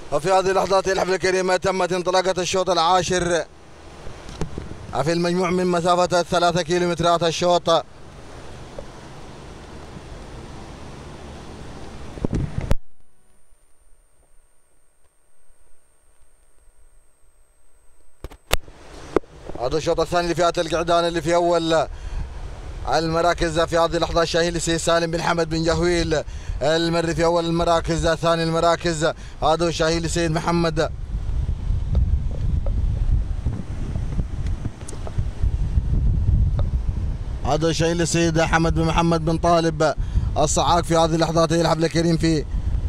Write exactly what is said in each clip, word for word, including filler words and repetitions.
وفي هذه اللحظات الحفل الكريمة تمت انطلاقة الشوط العاشر في المجموع من مسافة ثلاثة كيلومترات الشوط. هذا الشوط الثاني لفئة القعدان اللي في أول المراكز. في هذه اللحظة شاهين السيد سالم بن حمد بن جهويل المري في أول المراكز. ثاني المراكز هذا شاهين السيد محمد هذا شاهين السيد حمد بن محمد بن طالب الصعاق. في هذه اللحظات هي الحفل الكريم في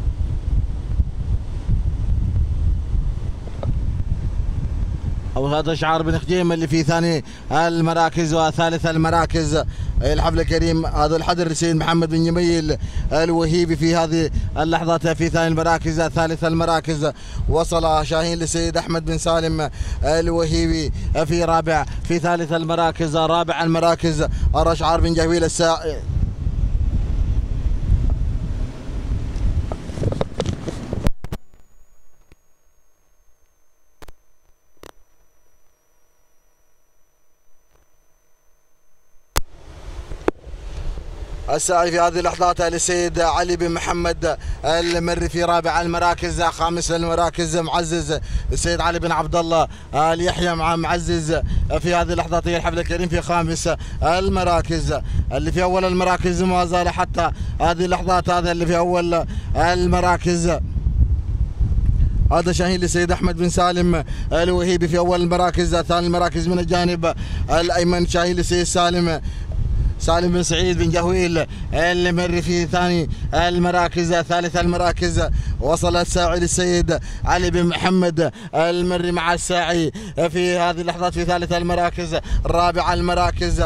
أو هذا شعار بن خجيم اللي في ثاني المراكز وثالث المراكز الحفل الكريم. هذا الحضر السيد محمد بن جميل الوهيبي في هذه اللحظات في ثاني المراكز. ثالث المراكز وصل شاهين للسيد أحمد بن سالم الوهيبي في رابع. في ثالث المراكز رابع المراكز أرى شعار بن جهويل السا الساعي. في هذه اللحظات للسيد علي بن محمد المري في رابع المراكز. خامس المراكز معزز السيد علي بن عبد الله اليحيى مع معزز. في هذه اللحظات هي الحفل الكريم في خامس المراكز. اللي في اول المراكز ما زال حتى هذه اللحظات هذا اللي في اول المراكز. هذا شاهين للسيد احمد بن سالم الوهيبي في اول المراكز. ثاني المراكز من الجانب الايمن شاهين للسيد سالم سالم بن سعيد بن جهويل المري في ثاني المراكز. ثالث المراكز وصل الساعي للسيد علي بن محمد المري مع الساعي في هذه اللحظات في ثالث المراكز. رابع المراكز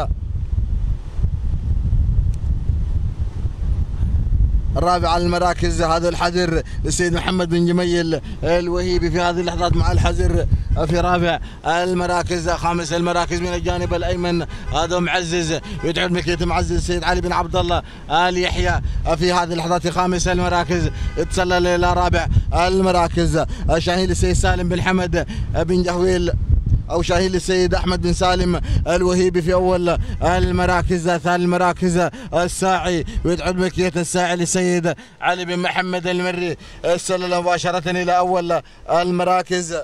الرابع المراكز هذا الحذر للسيد محمد بن جميل الوهيبي في هذه اللحظات مع الحذر في رابع المراكز. خامس المراكز من الجانب الايمن هذا معزز يدعو المكيت معزز السيد علي بن عبد الله ال يحيى في هذه اللحظات في خامس المراكز. تسلل الى رابع المراكز شاهين للسيد سالم بن حمد بن جهويل او شاهين للسيد احمد بن سالم الوهيبي في اول المراكز. ثاني المراكز الساعي ويدعو بمكية الساعي للسيد علي بن محمد المري. السلل مباشرة الى اول المراكز.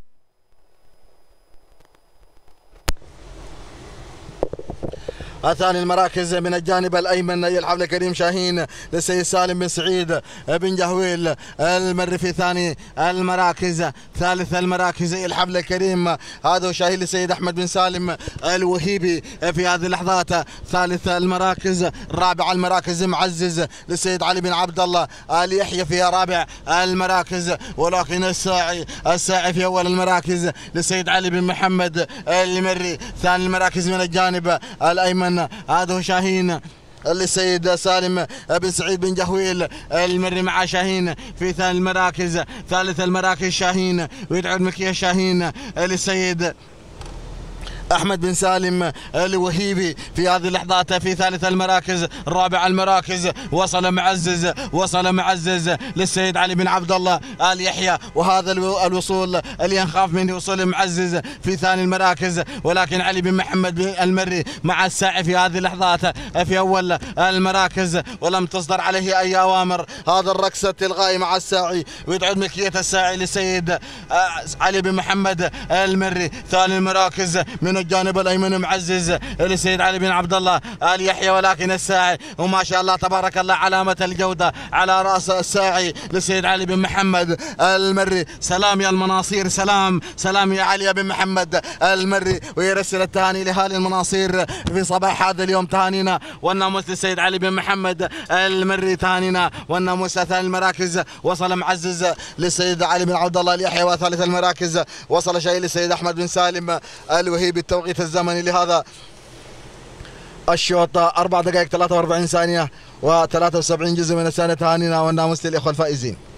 ثاني المراكز من الجانب الايمن الحفل الكريم شاهين للسيد سالم بن سعيد بن جهويل المري في ثاني المراكز. ثالث المراكز الحفل الكريم هذا شاهين للسيد احمد بن سالم الوهيبي في هذه اللحظات. ثالث المراكز. رابع المراكز معزز للسيد علي بن عبد الله ال يحيى في رابع المراكز. ولكن الساعي الساعي في اول المراكز للسيد علي بن محمد المري. ثاني المراكز من الجانب الايمن هذا شاهين للسيد سالم بن سعيد بن جهويل المري مع شاهين في ثاني المراكز. ثالث المراكز شاهين ويدعو المكية شاهين للسيد احمد بن سالم الوهيبي في هذه اللحظات في ثالث المراكز. رابع المراكز وصل معزز وصل معزز للسيد علي بن عبد الله ال يحيى. وهذا الوصول اللي نخاف منه وصول معزز في ثاني المراكز. ولكن علي بن محمد المري مع الساعي في هذه اللحظات في اول المراكز ولم تصدر عليه اي اوامر. هذا الركس التلغائي مع الساعي ويدعو ملكية الساعي للسيد علي بن محمد المري. ثاني المراكز من الجانب الايمن معزز للسيد علي بن عبد الله ال يحيى. ولكن الساعي وما شاء الله تبارك الله علامة الجودة على راس الساعي للسيد علي بن محمد المري. سلام يا المناصير، سلام سلام يا علي بن محمد المري. ويرسل التهاني لاهالي المناصير في صباح هذا اليوم. تهانينا والناموس للسيد علي بن محمد المري. تهانينا والناموس. ثاني المراكز وصل معزز للسيد علي بن عبد الله ال يحيى. وثالث المراكز وصل شاهين للسيد احمد بن سالم الوهيبي. التوقيت الزمني لهذا الشوط أربع دقائق ثلاثة وأربعين ثانية وثلاثة وسبعين جزء من الثانية. تهانينا والناموس للإخوة الفائزين.